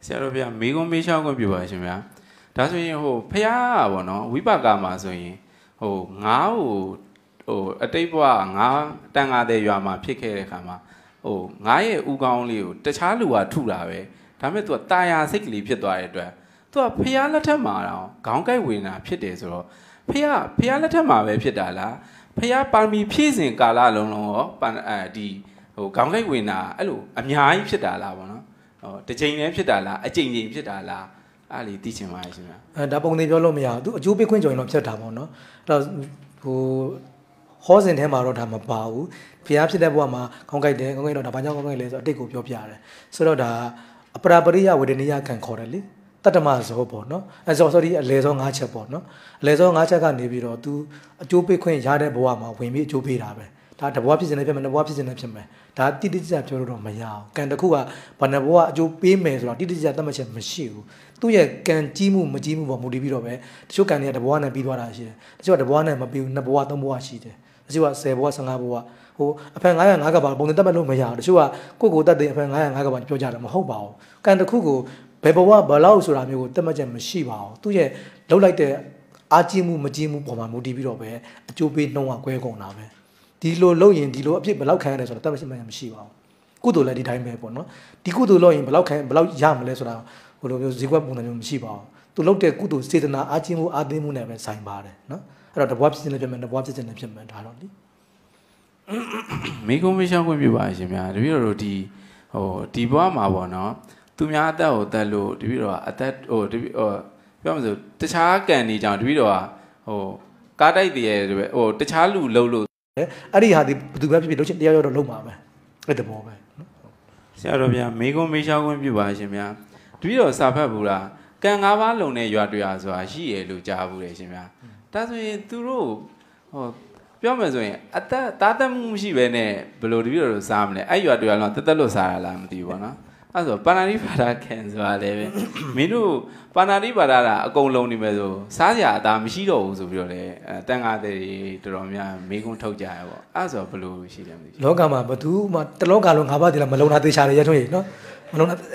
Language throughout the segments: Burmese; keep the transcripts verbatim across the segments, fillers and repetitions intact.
ဆရာတို့ဗျာမိကုံးမေးချောင်းခွင့်ပြုပါရှင်ဗျာဒါဆိုရင်ဟိုဖះပေါ့နော်ဝိပါကမှာဆိုရင်ဟိုငါးဟိုဟိုအတိတ်ဘဝငါးတန်ငါတဲ့ရွာမှာဖြစ်ခဲ့တဲ့ခါမှာဟိုငါးရဲ့ဥကောင်းလေးကိုတခြားလူကထုတာပဲဒါမဲ့ तू ကတာယာစိတ်ကလေးဖြစ်သွားတဲ့အတွက် तू ကဖះလက်ထက်မှာတော့ခေါင်းကိုက်ဝင်တာဖြစ်တယ်ဆိုတော့ဖះဖះလက်ထက်မှာပဲဖြစ်တာလားဖះပါမီဖြည့်စဉ်ကာလလုံးလုံးရောအဲဒီဟိုခေါင်းကိုက်ဝင်တာအဲ့လိုအများကြီးဖြစ်တာလားပေါ့နော်ဟိုတစ်ချိန်လည်းဖြစ်တာလားအချိန်ချိန်ဖြစ်တာလားအဲ့လေသိချင်ပါရဲ့ရှင်ဗျာအဲဒါပုံသေးပြောလို့မရဘူး तू အကျိုးပေးခွင့်ကြော်ရင်တော့ဖြစ်တာပေါ့နော်အဲ့တော့ဟိုဟောစဉ်ထဲမှာတော့ဒါမပါဘူးဖျားဖြစ်တဲ့ဘဝမှာခေါင်းကိုက်တယ်ခေါင်းကိုက်တော့ဒါဘာကြောင့်ခေါင်းကိုက်လဲဆိုတော့အတိတ်ကိုပြောပြတယ်ဆိုတော့ဒါအပရာပရိယဝေဒနိယခံခေါ်တယ်လေတတ္တမဇောပေါ့နော်အဲဆို sorry အလေဇော၅ချက်ပေါ့နော်အလေဇော၅ချက်ကနေပြီးတော့ तू အကျိုးပေးခွင့်ရတဲ့ဘဝမှာဝင်ပြီးအကျိုးပေးတာပဲဒါတဘဝဖြစ်စဉ်နဲ့ဖြစ်မယ်တဘဝဖြစ်စဉ်နဲ့ဖြစ်မယ်ဒါတိတိကျကျပြောလို့တော့မရအောင်ကံတစ်ခုကဘာနဲ့ဘဝအကျိုးပေးမယ်ဆိုတော့တိတိကျကျသတ်မှတ်ချက်မရှိဘူးသူ့ရဲ့ကံကြီးမှုမကြီးမှုပေါ်မူတည်ပြီးတော့ပဲတချို့ကံတွေကတဘဝနဲ့ပြီးသွားတာရှိတယ်တချို့ကတဘဝနဲ့မပြီးဘူးနှစ်ဘဝသုံးဘဝရှိတယ်တချို့ကဆယ်ဘဝဆယ့်ငါးဘဝဟိုအဖက်905ကပါပုံသတ်မှတ်လို့မရဘူးတချို့ကကိုယ့်ကိုယ်တတ်တဲ့အဖက်905ကပါပြောကြတယ်မဟုတ်ပါဘူးကံတစ်ခုကိုဘယ်ဘဝဘယ်လောက်ဆိုတာမျိုးကိုသတ်မှတ်ချက်မရှိပါဘူးသူ့ရဲ့လှုပ်လိုက်တဲ့အာကြီးမှုမကြီးမှုပေါ်မှာမူတည်ပြီးတော့ပဲအကျိုးပေးနှုံးကကွဲကုန်တာပဲဒီလိုလုပ်ရင်ဒီလိုအဖြစ်ဘယ်လောက်ခံရတယ်ဆိုတော့တတ်မှတ်ချက်မရှိပါဘူးကုသိုလ်လည်းဒီတိုင်းပဲပေါ့နော်ဒီကုသိုလ်လုပ်ရင်ဘယ်လောက်ခံဘယ်လောက်ရမလဲဆိုတာဟိုလိုမျိုးဇီဝပုံစံမျိုးမရှိပါဘူးသူလုပ်တဲ့ကုသိုလ်စေတနာအာကြီးမှုအာသိမှုနဲ့ပဲဆိုင်ပါတယ်နော်အဲ့တော့တဘွားဖြစ်ခြင်းနဲ့ဖြစ်မယ်တဘွားဖြစ်ခြင်းနဲ့ဖြစ်မယ်ဒါတော့လေမိကုံးမေးချောင်းခွင့်ပြုပါရှင်ဗျာတပည့်တော်တို့ဒီဟိုဒီဘွားမှာပေါ့နော်သူများအသက်ကိုတက်လို့တပည့်တော်ကအသက်ဟိုတပည့်ဟိုပြောမှဆိုတခြားကံနေကြောင်တပည့်တော်ကဟိုကားတိုက်တည်းရဲ့ဟိုတခြားလူလှုပ်လို့အဲ့ဒီဟာဒီဘယ်သူပဲဖြစ်ဖြစ်လုပ်ချင်တရားရောတော့လုပ်မှာပဲအဲ့တဘောပဲနော်ဆရာတော်ဗျာမိကုံးမေးချောင်းခွင့်ပြုပါရှင်ဗျာတပည့်တော်စာဖတ်ဘူးလားကံ၅ပါးလုံးနဲ့ရွာတရားဆိုတာရှိရလို့ကြားဘူးလေရှင်ဗျာဒါဆိုရင်သူတို့ဟိုပြောမယ်ဆိုရင်အသက်သားသက်မှုမရှိဘဲနဲ့ဘယ်လိုတပည့်တော်တို့စားမလဲအဲ့ရွာတရားလုံးတက်တက်လို့စားရလားမသိဘူးပေါ့နော်အဲ့ဆိုပါဏာတိပါဒခံဆိုတာလည်းပဲမင်းတို့ပါဏာတိပါဒတာအကုန်လုံးနေမယ်ဆိုစားစရာအသာမရှိတော့ဘူးဆိုပြီးတော့လေတန်ခါးတွေတော်တော်များမေးခွန်းထုတ်ကြရပေါ့အဲ့ဆိုဘယ်လိုရှိတယ်မသိဘူးလောကမှာဘသူမှတလောကလုံးငါးပါးတည်းလားမလုံးတာသေချာတယ်ရထွန်းကြီးနော်မလုံးတာ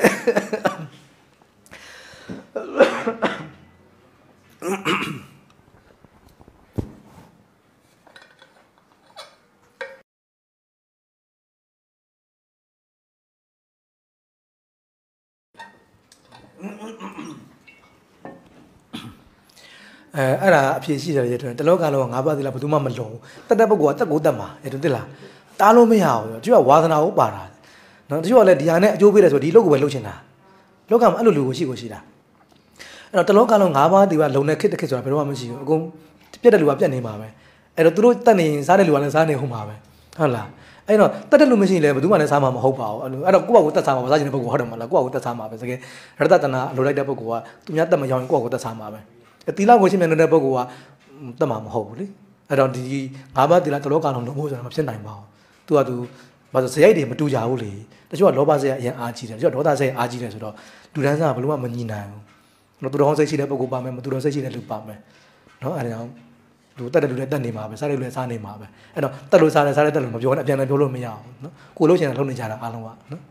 အဲအဲ့ဒါအဖြစ်ရှိတယ်ရတဲ့တလောကလုံးငါးပါးသီးလားဘယ်သူမှမလုံးတက်တဲ့ပုဂ္ဂိုလ်ကတက်ကိုတက်မှာရတဲ့သိလားတားလို့မရဘူးသူကဝါသနာကိုပါတာနော်တချို့ကလည်းဒီဟာနဲ့အကျိုးပေးတယ်ဆိုဒီလုပ်ကိုပဲလုပ်ချင်တာလောကမှာအဲ့လိုလူကိုရှိကိုရှိတာအဲ့တော့တလောကလုံးငါးပါးသီးကလုံနေခစ်တစ်ခစ်ဆိုတာဘယ်တော့မှမရှိဘူးအကုန်ပြက်တဲ့လူကပြက်နေမှာပဲအဲ့တော့သူတို့တက်နေရင်စားတဲ့လူကလည်းစားနေဟုတ်မှာပဲဟုတ်လားအဲ့တော့တက်တဲ့လူမရှိရင်လည်းဘယ်သူမှလည်းစားမှာမဟုတ်ပါဘူးအဲ့တော့ကိုယ့်ဘာကိုတက်စားမှာပါစားချင်တဲ့ပုဂ္ဂိုလ်ဟုတ်တယ်မလားကိုယ့်ဘာကိုတက်စားမှာပဲတကယ်ရတ္တနာလိုလိုက်တဲ့ပုဂ္ဂိုလ်ကသူများတက်မရောက်ရင်ကိုယ့်ဘာကိုတက်စားမှာပဲတီလာကိုရှင်းမြန်တဲ့ပုဂ္ဂိုလ်ကတက်မှာမဟုတ်ဘူးလေအဲ့တော့ဒီငါးပါးတီလာတလောကလုံးလုံးဖို့ဆိုတာမဖြစ်နိုင်ပါဘူးသူကသူဘာလို့ဇယိုက်တွေမတူကြဘူးလေတချို့ကလောဘဇယိုက်အရင်အားကြီးတယ်တချို့ကဒေါသဇယိုက်အားကြီးတယ်ဆိုတော့လူတန်းစားကဘလို့မှမညီနိုင်ဘူးတို့တော်စိတ်ရှိတဲ့ပုဂ္ဂိုလ်ပါမယ်မတူတော်စိတ်ရှိတဲ့လူပါမယ်နော်အဲ့ဒါကြောင့်လူတက်တဲ့လူလည်းတက်နေမှာပဲစားတဲ့လူလည်းစားနေမှာပဲအဲ့တော့တက်လို့စားတယ်စားတဲ့တက်လို့မပြောနဲ့အပြန်လည်းပြောလို့မရဘူးနော်ကိုလို့ရှိရင်လုံးနေကြတာအားလုံးကနော်